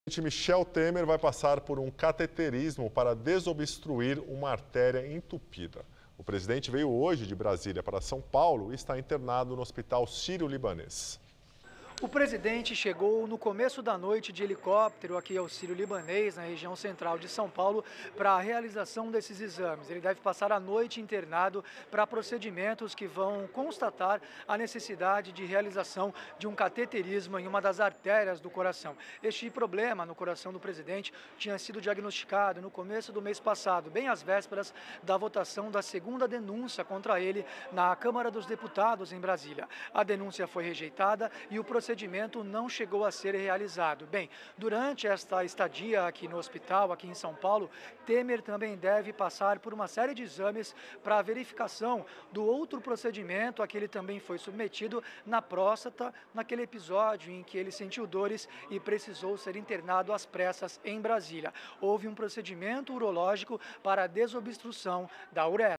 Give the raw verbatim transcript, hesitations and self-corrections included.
O presidente Michel Temer vai passar por um cateterismo para desobstruir uma artéria entupida. O presidente veio hoje de Brasília para São Paulo e está internado no Hospital Sírio-Libanês. O presidente chegou no começo da noite de helicóptero aqui ao Sírio-Libanês, na região central de São Paulo, para a realização desses exames. Ele deve passar a noite internado para procedimentos que vão constatar a necessidade de realização de um cateterismo em uma das artérias do coração. Este problema no coração do presidente tinha sido diagnosticado no começo do mês passado, bem às vésperas da votação da segunda denúncia contra ele na Câmara dos Deputados em Brasília. A denúncia foi rejeitada e o procedimento procedimento não chegou a ser realizado. Bem, durante esta estadia aqui no hospital, aqui em São Paulo, Temer também deve passar por uma série de exames para a verificação do outro procedimento a que ele também foi submetido na próstata, naquele episódio em que ele sentiu dores e precisou ser internado às pressas em Brasília. Houve um procedimento urológico para a desobstrução da uretra.